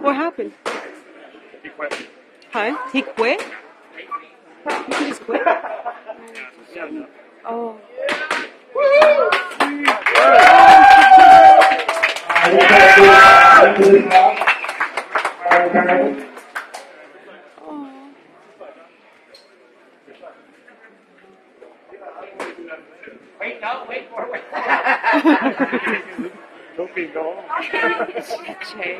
What happened? He quit. Huh? He quit? He just quit? Oh. Wait, no, wait for it. Don't be gone. Jay.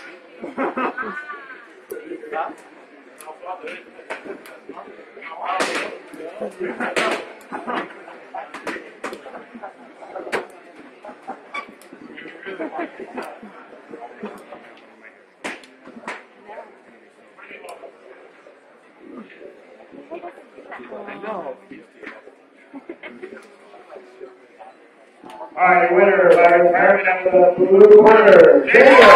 All right, winner by retirement out of the blue corner, JayFight.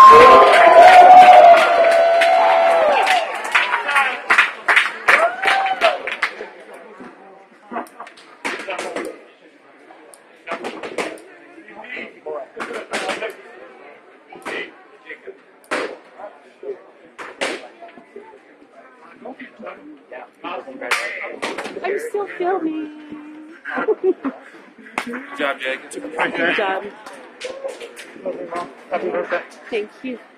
I'm still filming. Good job, Jake. Good job. Happy birthday. Thank you.